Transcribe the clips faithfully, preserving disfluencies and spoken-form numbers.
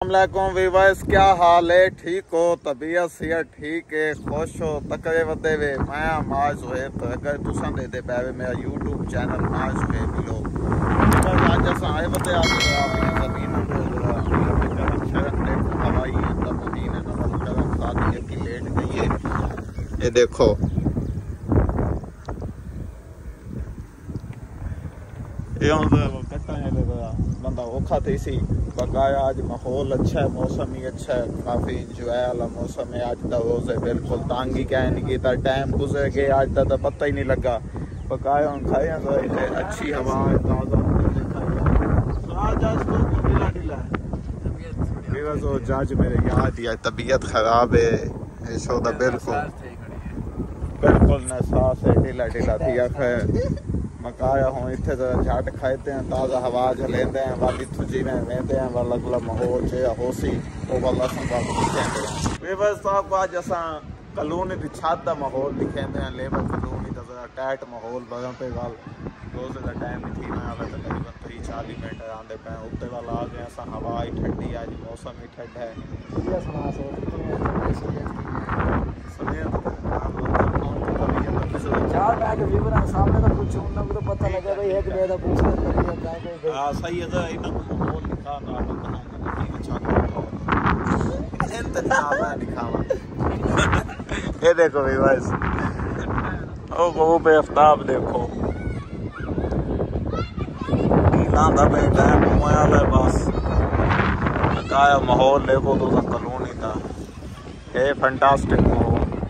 अस्सलामुअलैकुम वीवर्स, क्या हाल है? ठीक हो? तबीयत सेहत ठीक है? खुश हो? तकड़े वदे वे मैं माज हुए तो अगर तुसा दे दे पावे मेरा यूट्यूब चैनल माज हुए बिलो आज असा आए वदे आज अपनी जमीन हवाई मदीने नवल शादी की लेट गई है। ये देखो बंदा औखा थी सी बकाया। आज माहौल अच्छा है, मौसम ही अच्छा है, काफी इंजॉय वाला मौसम है। आज का रोज है बिल्कुल तांगी क्या नहीं की टाइम गुजर गए आज का तो पता ही नहीं लगा। बकाया खाए अच्छी हवा है, ताजा जज मेरे याद या तबीयत खराब है यशोदा बिल्कुल बिल्कुल न सांस है ढीला ढीला थी मकाया हूँ इतने तो झट खाते हैं, ताज़ा हवा लेते हैं, वाली तुझी में रहते हैं, वाला अगला माहौल चे होसी वो वाला संभाल दिखेंगे। बेबस साहब को आज असा कॉलोनी की छत का माहौल दिखेंगे हैं, लेबर कॉलोनी का जरा टाइट माहौल बगम पे वाल रोज का टाइम ही थी ना वाला तकरीबन तीस चालीस मिनट आंदे पे उत्ते वाला आ गए असा हवा ही ठंडी आज मौसम ही ठंडा है। चार बैग व्यूवर सामने तो कुछ उन लोगों को पता लगा भाई एक बेदा पूछ कर हां सही है तो इन माहौल दिखा ना नहीं अच्छा इंतजाम है दिखावा। ये देखो व्यूअर्स ओ वो पे आफ्ताब देखो ना दा बेटा है मोया ले बस काया माहौल देखो तो कॉलोनी का है फैंटास्टिक माहौल।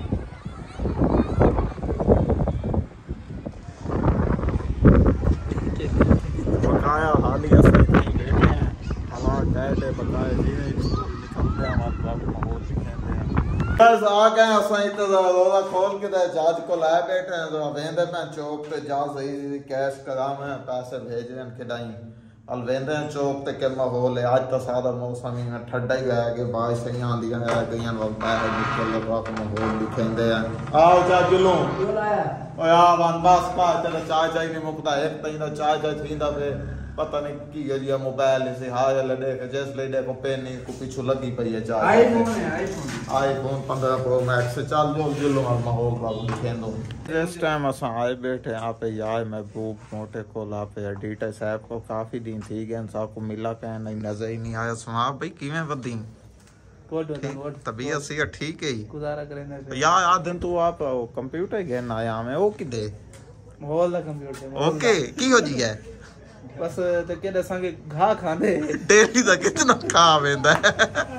बस आ गए असा रोजा खोल के जज को लाए बैठे हैं वेंदे पे चौक पे जा सही कैश करा मैं पैसे भेज रहे हैं खिडाई अल वेंदे हैं चौक ते के माहौल है। आज तो सादा मौसम ही में ठंडा ही है कि बारिश ही आंदी है गईयां वक्त है निकल लगा को माहौल दिखेंदे हैं। आओ जा जुलू ओ यार वन बस पा चल चाय चाय नहीं मुकदा एक तई दा चाय चाय थींदा वे पता नहीं की गया मोबाइल से हां ले देख जैसे ले देखो पेन नहीं को पीछे लगी पई है चाय आईफोन है आईफोन आईफोन पंद्रह प्रो मैक्स से चल जो जुलू माहौल बाबू दिखेंदो। इस टाइम असा आए बैठे यहाँ पे यार महबूब मोटे को ला पे एडिटर साहब को काफी दिन थी गए साहब को मिला कह नहीं नजर ही नहीं आया। सुना भाई किवें वदी तबीयत सी ठीक है गुजारा करेंगे यार आ दिन तू आप कंप्यूटर गेन आया मैं ओ किदे माहौल दा कंप्यूटर ओके की हो जी है बस ते के दसांगे घा खांदे डेली दा कितना खा वेंदा है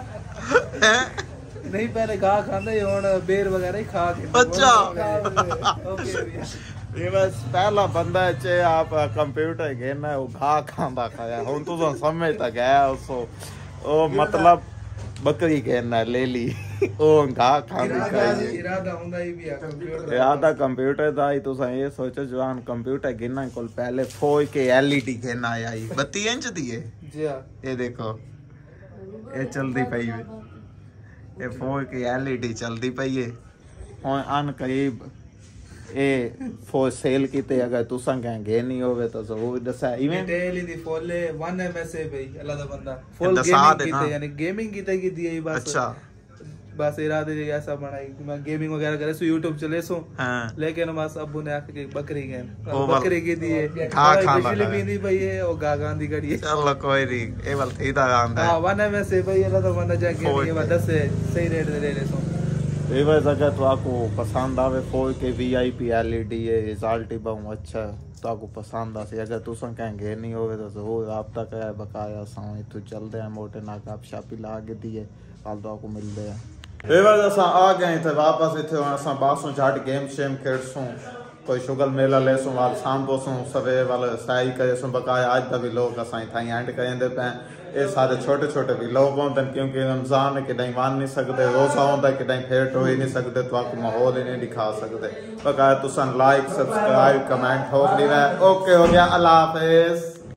नहीं पहले घा खांदे हुन बेर वगैरह ही खा के अच्छा ओके ये बस पहला बंदा चे आप कंप्यूटर गेम है वो घा खांदा खाया हुन तू तो समझ तक गया उसो ओ मतलब बकरी कहना ले ली ओ घा खांदी खाई इरादा हुंदा ही भी कंप्यूटर इरादा कंप्यूटर दा ही तुसा ये सोचो जवान कंप्यूटर गिनना कोल पहले फोर के एलईडी कहना आई बत्तीस इंच दी है जी हां ये देखो ये चलदी पई है ये फोर के एलईडी चलदी पई है हुन अन करीब ए फॉर सेल कीते अगर तुसा कह गे नहीं होवे तो जरूर दसा इवें डेली दी फुल वन एमएस है भाई अल्लाह दा बंदा फुल गेमिंग कीते यानी गेमिंग कीते की दी बस अच्छा बस इरादे ऐसा बनाई कि मैं गेमिंग वगैरह करे सो यूट्यूब चले सो हां लेकिन बस अब्बू ने आके बकरी गए बकरी की दी है खा खा बिजली भी नहीं भाई है और गागा दी कड़ी चलो कोई नहीं ए वाल थीदा आंदा हां वन एमएस है भाई अल्लाह दा बंदा जाके ये बस से सही रेट दे ले सो एवज अगर तो आपको पसंद आवे फोर के वीआईपी एलईडी है रिजल्ट बहुत अच्छा तो आपको पसंद आ अगर तुसा कहेंगे नहीं होवे तो जरूर राब्ता करे बकाया सा तो चलते हैं मोटे ना गप शापी ला के दिए कल तो आपको मिलते हैं। एवज असा आ गए थे वापस इथे असा बासों झट गेम शेम खेड़सू कोई शुगल मेला लेसू वाल शाम बोसू सवे वाले साई करे सो बकाया आज दा भी लोग असा थाई एंड करेंदे पे ये सारे छोटे छोटे भी लोग होते हैं क्योंकि रमजान है कि मान नहीं सकते रोजा होता है कि फेट हो ही नहीं सकते तो आपको माहौल ही नहीं दिखा सकते बकाया तुसन लाइक सब्सक्राइब कमेंट हो गया ओके हो गया अल्लाह हाफिज।